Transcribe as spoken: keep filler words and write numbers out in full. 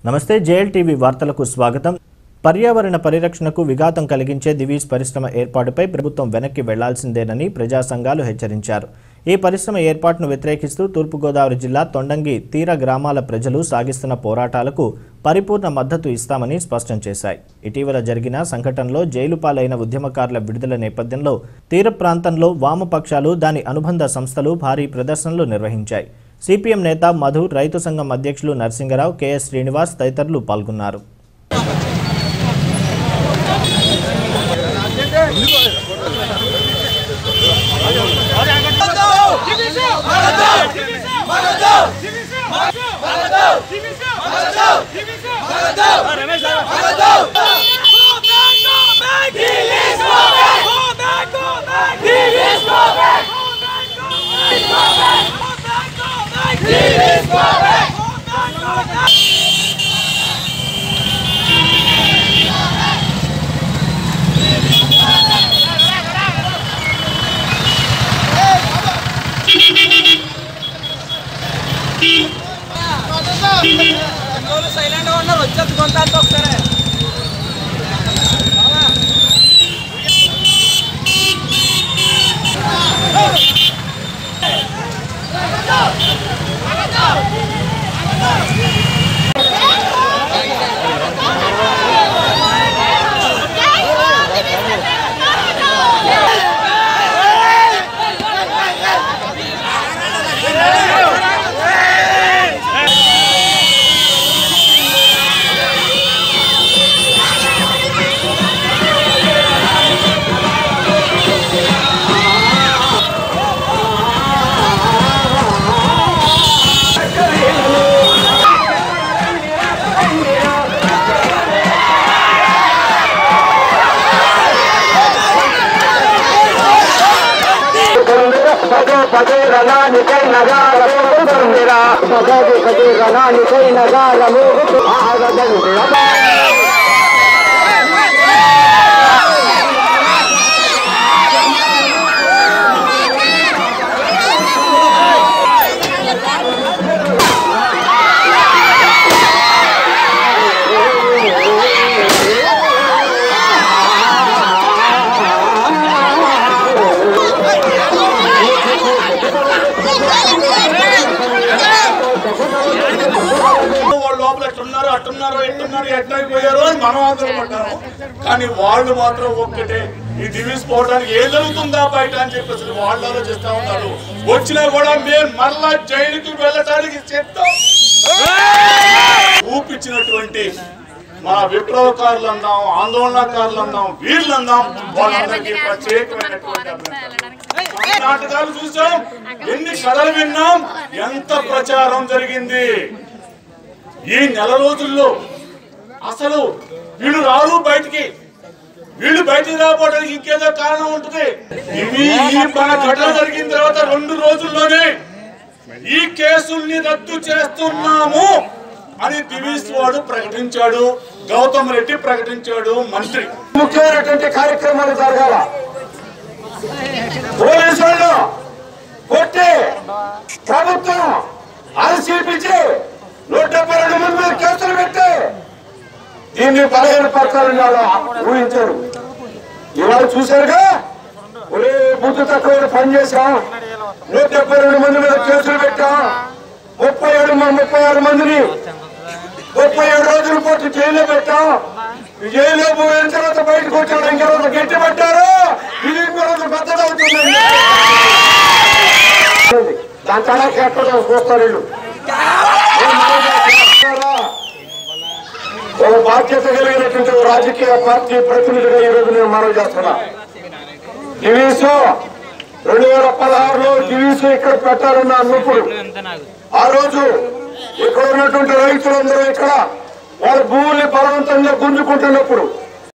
నమస్తే JL TV వార్తలకు స్వాగతం. పర్యావరణ పరిరక్షణకు విఘాతం కలిగించే దివీస్ పరిశ్రమ ఏర్పాటుపై ప్రభుత్వం వెనక్కి వెళ్లాల్సిందేనని ప్రజా సంఘాలు హెచ్చరించారు. ఈ పరిశ్రమ ఏర్పాటును వ్యతిరేకిస్తూ తూర్పుగోదావరి జిల్లా తొండంగి తీర గ్రామాల ప్రజలు సాగిస్తున్న పోరాటాలకు పరిపూర్ణ మద్దతు ఇస్తామని స్పష్టం చేశాయి. ఇటీవల జరిగిన సంఘటనలో జైలు పాలైన ఉద్యమకారుల విడుదల నేపథ్యంలో తీర ప్రాంతంలో వామపక్షాలు దాని అనుబంధ సంస్థలు భారీ ప్రదర్శనలు నిర్వహించాయి. సిపిఎం నేత మధు, రైతు సంఘం అధ్యక్షులు నరసింగరావు, కెఎస్ శ్రీనివాస్ తదితరులు పాల్గొన్నారు. సైలెంట్ గా ఉన్నారు, వచ్చేది కొంత ఒకసారి పదే రణానికై నగారమోగుతుందిరా పదే పదే రణానికై నగారమోగుతు ఆగదండిరా అట్టున్నారో ఎట్టున్నారో ఎట్లయిపోయారో అని మనం ఆందోళనపడ్డాము. కానీ వాళ్ళు మాత్రం ఒక్కటే, ఈ దివీస్ పోవడానికి ఏం జరుగుతుందా బయట అని చెప్పేసి వాళ్ళు ఆలోచిస్తా ఉన్నారు. వచ్చినా కూడా మేము మరలా జైలుకి వెళ్ళటానికి చెప్తాం. ఊపిచ్చినటువంటి మా విప్లవకారులు అందాం, ఆందోళనకారులు అందాం, వీళ్ళు అందాం, వాళ్ళందరికీ ప్రత్యేకమైనటువంటి నాటకాలు చూసాం, ఎన్ని కథలు విన్నాం, ఎంత ప్రచారం జరిగింది. ఈ నెల రోజుల్లో అసలు వీళ్ళు రారు బయటికి, వీళ్ళు బయటికి రాకపోవడానికి ఇంకేదో కారణం ఉంటుంది. ఇవి ఈ మన ఘటన జరిగిన తర్వాత రెండు రోజుల్లోనే ఈ కేసుల్ని రద్దు చేస్తున్నాము అని దివీస్ వాడు ప్రకటించాడు, గౌతమ్ రెడ్డి ప్రకటించాడు, మంత్రి. ముఖ్యమైనటువంటి కార్యక్రమాలు జరగాల. పోలీసు వాళ్ళు కొట్టి ప్రభుత్వం అలసిపించి నూట డెబ్బై రెండు మంది మీద కేసులు పెట్టి దీన్ని పదిహేను పత్రాలు ఊహించారు. ఇవాళ చూశారుగా, ఒరే బుద్ధి తక్కువ పని చేశాం, నూట డెబ్బై రెండు మంది మీద కేసులు పెట్టాం, ముప్పై ఏడు ముప్పై ఆరు మందిని ముప్పై ఏడు రోజుల పాటు జైల్లో పెట్టాం. జైల్లో పోయిన తర్వాత బయటకు వచ్చాడు, ఇంకో రోజు గట్టి పట్టారు, ఇది ఇంకో రోజు పెద్దది అవుతుంది. దాని తనకి ఎక్కడ చూస్తారు వీళ్ళు. ఒక బాధ్యత కలిగినటువంటి రాజకీయ పార్టీ ప్రతినిధిగా ఈ రోజు నేను మనవి చేస్తున్నా. దివీస్ రెండు వేల పదహారులో దివీస్ ఇక్కడ పెట్టాలన్న అన్నప్పుడు ఆ రోజు ఇక్కడ ఉన్నటువంటి రైతులందరూ ఇక్కడ వాళ్ళ భూముల్ని బలవంతంగా గుంజుకుంటున్నప్పుడు